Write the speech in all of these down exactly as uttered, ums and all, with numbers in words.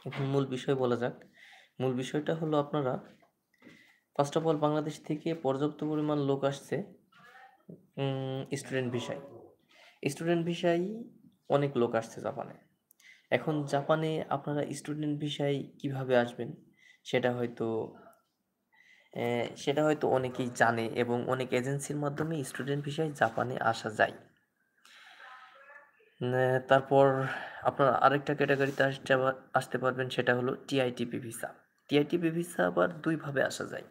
এখন মূল বিষয় বলা যাক। মূল বিষয়টা হলো আপনারা ফার্স্ট অফ অল বাংলাদেশ থেকে পর্যাপ্ত পরিমাণ লোক আসছে উম স্টুডেন্ট ভিসায়। স্টুডেন্ট ভিসায় অনেক লোক আসছে জাপানে। এখন জাপানে আপনারা স্টুডেন্ট ভিসায় কিভাবে আসবেন সেটা হয়তো অ্যা সেটা হয়তো অনেকেই জানে এবং অনেক এজেন্সির মাধ্যমে স্টুডেন্ট ভিসায় জাপানে আসা যায়। নে তারপর আপনারা আরেকটা ক্যাটাগরিতে আসতে আবার আসতে পারবেন সেটা হলো টিআইটিপি ভিসা। টিআইটিপি ভিসা আবার দুই ভাবে আসা যায়।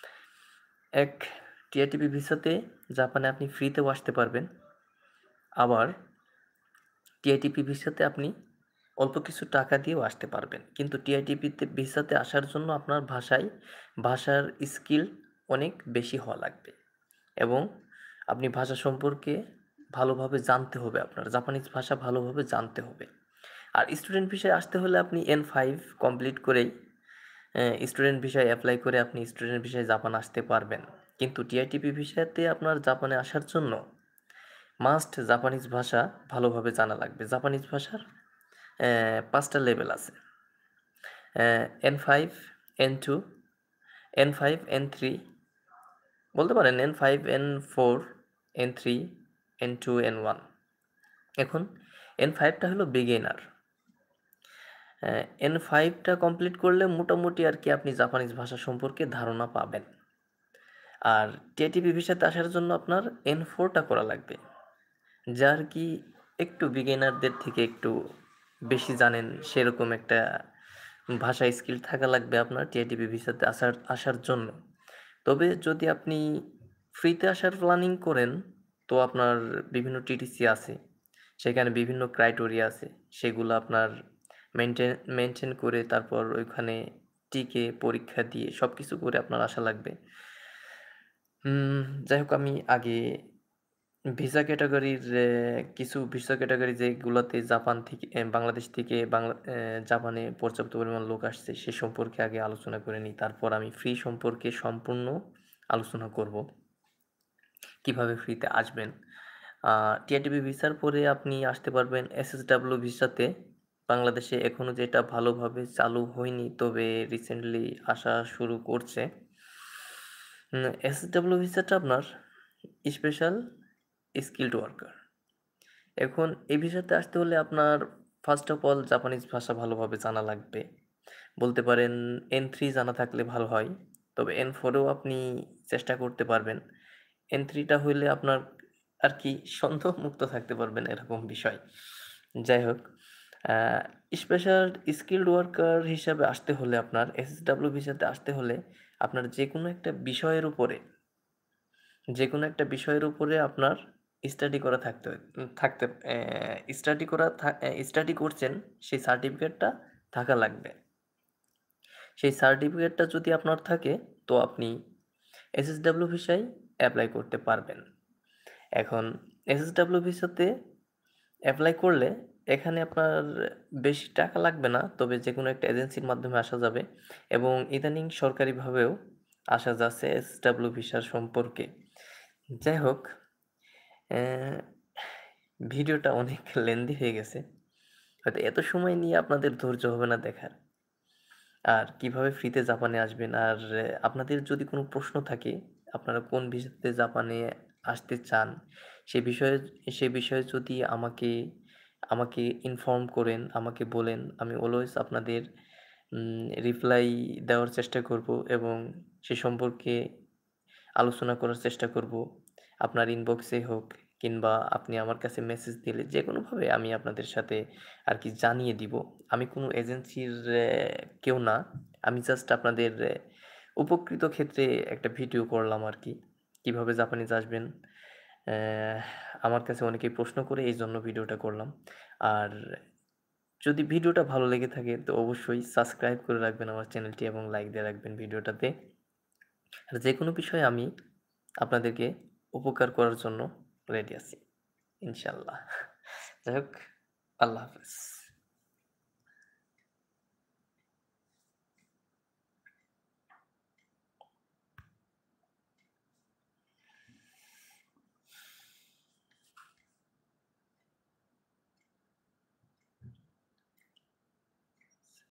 এক টিআইটিপি ভিসাতে জাপানে আপনি ফ্রিতেও আসতে পারবেন। আবার টিআইটিপি ভিসাতে আপনি অল্প কিছু টাকা দিয়েও আসতে পারবেন। কিন্তু টিআইটিপিতে ভিসাতে আসার জন্য আপনার ভাষায় ভাষার স্কিল অনেক বেশি হওয়া লাগবে এবং আপনি ভাষা সম্পর্কে ভালোভাবে জানতে হবে আপনার। জাপানিজ ভাষা ভালোভাবে জানতে হবে। আর স্টুডেন্ট ভিসায় আসতে হলে আপনি এন ফাইভ কমপ্লিট করেই অ্যা স্টুডেন্ট ভিসায় এপ্লাই করে আপনি স্টুডেন্ট ভিসায় জাপান আসতে পারবেন। কিন্তু টিআইটিপি ভিসাতে আপনার জাপানে আসার জন্য মাস্ট জাপানিজ ভাষা ভালোভাবে জানা লাগবে। জাপানিজ ভাষার অ্যা পাঁচ টা লেভেল আছে। Uh N five, N two, N five, N three বলতে পারেন N five, N four, N three, N two, N one. এখন এন ফাইভ টা হলো বিগিনার। অ্যা এন ফাইভ টা কমপ্লিট করলে মোটামুটি আরকি আপনি জাপানিজ ভাষা সম্পর্কে ধারণা পাবেন। আর টিআইটিপি ভিসাতে আসার জন্য আপনার এন ফোর টা করা লাগবে। যা আরকি একটু বিগিনারদের থেকে একটু বেশি জানেন সেরকম একটা ভাষা স্কিল থাকা লাগবে আপনার টিআইটিপি ভিসাতে আসার আসার জন্য। তবে যদি আপনি ফ্রিতে আসার প্ল্যানিং করেন তো আপনার বিভিন্ন টিটিসি আছে। সেখানে বিভিন্ন ক্রাইটেরিয়া আছে। সেগুলো আপনার মেইনটেইন মেইনটেইন করে তারপর ওইখানে টিকে পরীক্ষা দিয়ে সবকিছু করে আপনার আসা লাগবে। উম যাই হোক আমি আগে ভিসা ক্যাটেগরির এ কিছু ভিসা ক্যাটেগরি যেগুলাতে জাপান থেকে এ বাংলাদেশ থেকে বাংলা এ জাপানে পর্যাপ্ত পরিমাণ লোক আসছে সে সম্পর্কে আগে আলোচনা করে নিই। তারপর আমি ফ্রি সম্পর্কে সম্পূর্ণ আলোচনা করব। কিভাবে ফ্রিতে আসবেন। আ টিআইটিপি ভিসার পরে আপনি আসতে পারবেন এসএসডব্লিউ ভিসাতে। বাংলাদেশে এখনো যেটা ভালোভাবে চালু হয়নি তবে রিসেন্টলি আসা শুরু করছে। উম এসএসডব্লিউ ভিসাটা আপনার স্পেশাল স্কিলড ওয়ার্কার। এখন এই ভিসাতে আসতে হলে আপনার ফার্স্ট অফ অল জাপানিজ ভাষা ভালোভাবে জানা লাগবে। বলতে পারেন এন থ্রি জানা থাকলে ভালো হয়। তবে এন ফোর এও আপনি চেষ্টা করতে পারবেন। এন থ্রি টা হইলে আপনার আরকি সন্দেহমুক্ত থাকতে পারবেন এরকম বিষয়। যাই হোক, আ স্পেশাল স্কিলড ওয়ার্কার হিসাবে আসতে হলে আপনার এসএসডব্লিউ ভিসাতে আসতে হলে আপনার যেকোনো একটা বিষয়ের উপরে যেকোনো একটা বিষয়ের উপরে আপনার স্টাডি করা থাকতে হয় উম থাকতে অ্যা স্টাডি করা থা অ্যা স্টাডি করছেন সেই সার্টিফিকেটটা থাকা লাগবে। সেই সার্টিফিকেটটা যদি আপনার থাকে তো আপনি এসএসডব্লিউ ভিসায় এপ্লাই করতে পারবেন। এখন এসএসডব্লিউ ভিসাতে এপ্লাই করলে এখানে আপনার বেশি টাকা লাগবে না। তবে যেকোনো একটা এজেন্সির মাধ্যমে আসা যাবে এবং ইদানিং সরকারিভাবেও আসা যাচ্ছে এসডব্লিউ ভিসার সম্পর্কে। যাই হোক, অ্যা ভিডিওটা অনেক লেন্দি হয়ে গেছে। হয়তো এত সময় নিয়ে আপনাদের ধৈর্য হবে না দেখার। আর কিভাবে ফ্রিতে জাপানে আসবেন আর আহ, আপনাদের যদি কোনো প্রশ্ন থাকে, আপনারা কোন ভিসাতে জাপানে আসতে চান, সে বিষয়ে সে বিষয়ে যদি আমাকে আমাকে ইনফর্ম করেন, আমাকে বলেন, আমি অলওয়েজ আপনাদের উম রিপ্লাই দেওয়ার চেষ্টা করব এবং সে সম্পর্কে আলোচনা করার চেষ্টা করব। আপনার ইনবক্সে হোক কিংবা আপনি আমার কাছে মেসেজ দিলে যেকোনোভাবে আমি আপনাদের সাথে আরকি জানিয়ে দিব। আমি কোনো এজেন্সির অ্যা কেউ না। আমি জাস্ট আপনাদের অ্যা উপকৃত ক্ষেত্রে একটা ভিডিও করলাম আরকি। কিভাবে জাপানিজ আসবেন? অ্যা আমার কাছে অনেকেই প্রশ্ন করে এইজন্য ভিডিওটা করলাম। আর যদি ভিডিওটা ভালো লেগে থাকে তো অবশ্যই সাবস্ক্রাইব করে রাখবেন আমার চ্যানেলটি এবং লাইক দিয়ে রাখবেন ভিডিওটাতে। আর যেকোনো বিষয়ে আমি আপনাদেরকে উপকার করার জন্য রেডি আছি। ইনশাআল্লাহ। যাই হোক, আল্লাহ হাফেজ।